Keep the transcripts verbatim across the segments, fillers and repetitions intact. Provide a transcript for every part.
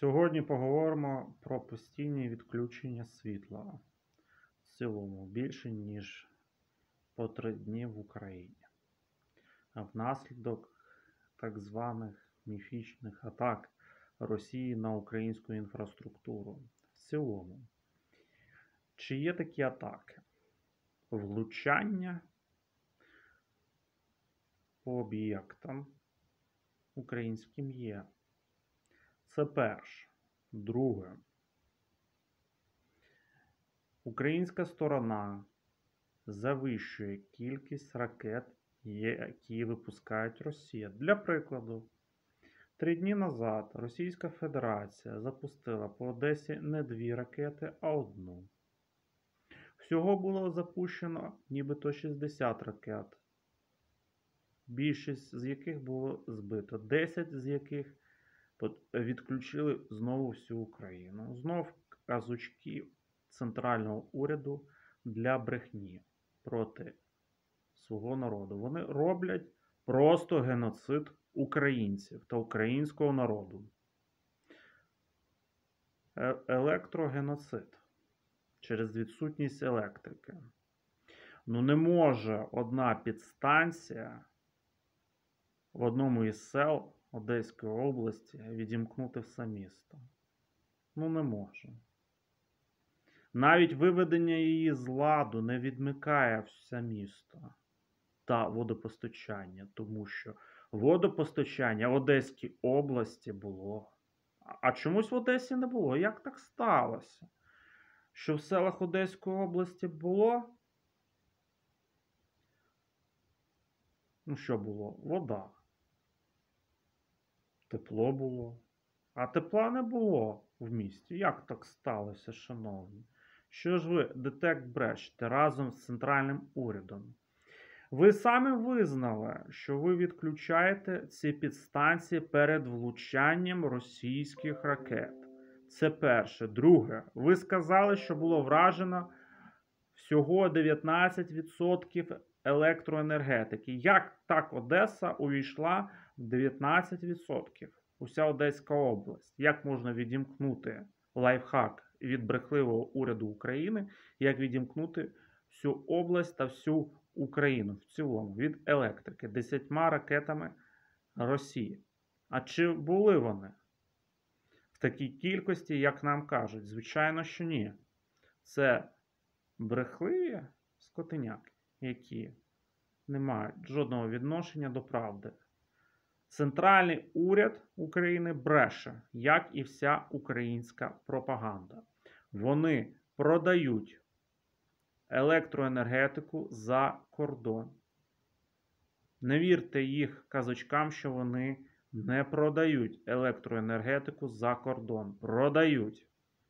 Сьогодні поговоримо про постійні відключення світла в цілому більше, ніж по три дні в Україні. А внаслідок так званих міфічних атак Росії на українську інфраструктуру в цілому. Чи є такі атаки? Влучання по об'єктам українським є. Це перше. Друге. Українська сторона завищує кількість ракет, які випускають Росія. Для прикладу, три дні назад Російська Федерація запустила по Одесі не дві ракети, а одну. Всього було запущено нібито шістдесят ракет, більшість з яких було збито, десять з яких відключили знову всю Україну. Знов казочки центрального уряду для брехні проти свого народу. Вони роблять просто геноцид українців та українського народу. Електрогеноцид через відсутність електрики. Ну не може одна підстанція в одному із сел Одеської області відімкнути все місто. Ну не може. Навіть виведення її з ладу не відмикає все місто та водопостачання, тому що водопостачання в Одеській області було. А чомусь в Одесі не було. Як так сталося? Що в селах Одеської області було? Ну що було? Вода. Тепло було. А тепла не було в місті. Як так сталося, шановні? Що ж ви, ДТЕК, брешете разом з центральним урядом? Ви самі визнали, що ви відключаєте ці підстанції перед влучанням російських ракет. Це перше. Друге. Ви сказали, що було вражено всього дев'ятнадцять відсотків електроенергетики. Як так Одеса увійшла в дев'ятнадцять відсотків? Уся Одеська область. Як можна відімкнути лайфхак від брехливого уряду України, як відімкнути всю область та всю Україну в цілому від електрики десятьма ракетами Росії? А чи були вони в такій кількості, як нам кажуть? Звичайно, що ні. Це брехливі скотиняки, які не мають жодного відношення до правди. Центральний уряд України бреше, як і вся українська пропаганда. Вони продають електроенергетику за кордон. Не вірте їх казочкам, що вони не продають електроенергетику за кордон. Продають.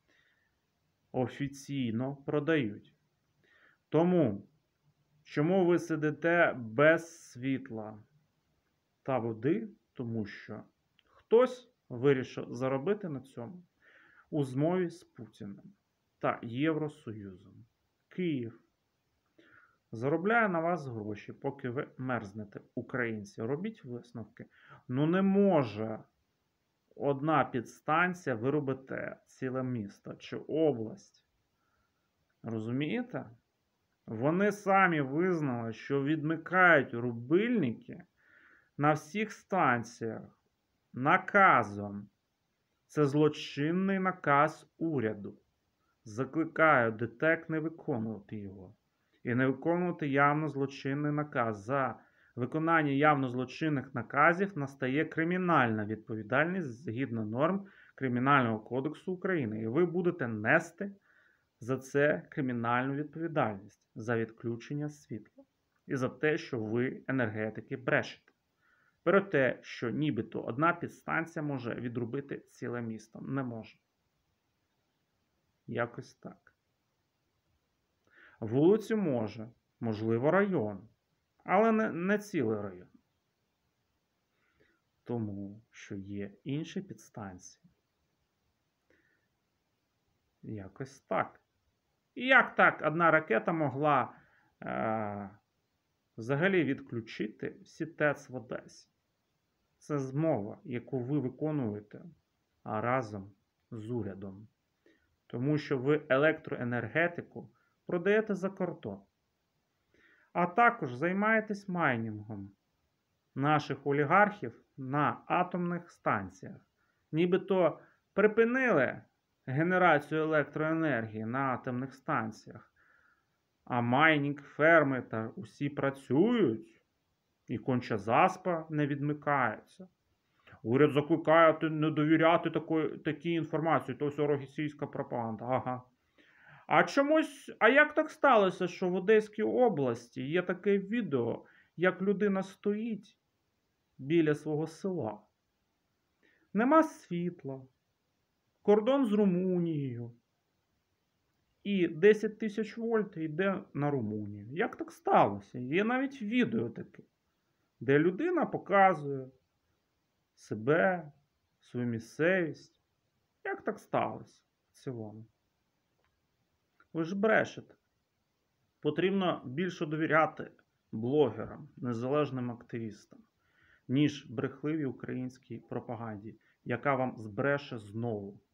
Офіційно продають. Тому, чому ви сидите без світла та води? Тому що хтось вирішив заробити на цьому у змові з Путіним та Євросоюзом. Київ заробляє на вас гроші, поки ви мерзнете, українці. Робіть висновки. Ну не може одна підстанція виробити ціле місто чи область. Розумієте? Вони самі визнали, що відмикають рубильники на всіх станціях наказом. Це злочинний наказ уряду. Закликаю ДТЕК не виконувати його. І не виконувати явно злочинний наказ. За виконання явно злочинних наказів настає кримінальна відповідальність згідно норм Кримінального кодексу України. І ви будете нести за це кримінальну відповідальність. За відключення світла. І за те, що ви, енергетики, брешете. Про те, що нібито одна підстанція може відрубити ціле місто. Не може. Якось так. Вулицю може, можливо, район, але не, не цілий район. Тому що є інші підстанції. Якось так. І як так одна ракета могла е, взагалі відключити всі ТЕЦ в Одесі? Це змова, яку ви виконуєте разом з урядом. Тому що ви електроенергетику продаєте за кордон. А також займаєтесь майнінгом наших олігархів на атомних станціях. Нібито припинили генерацію електроенергії на атомних станціях. А майнінг, ферми та усі працюють. І Конча-Заспа не відмикається. Уряд закликає не довіряти такої, такій інформації. То все російська пропаганда. Ага. А чомусь, а як так сталося, що в Одеській області є таке відео, як людина стоїть біля свого села? Нема світла, кордон з Румунією. І десять тисяч вольт йде на Румунію. Як так сталося? Є навіть відео таке, де людина показує себе, свою місцевість. Як так сталося в цілому? Ви ж брешете. Потрібно більше довіряти блогерам, незалежним активістам, ніж брехливій українській пропаганді, яка вам збреше знову.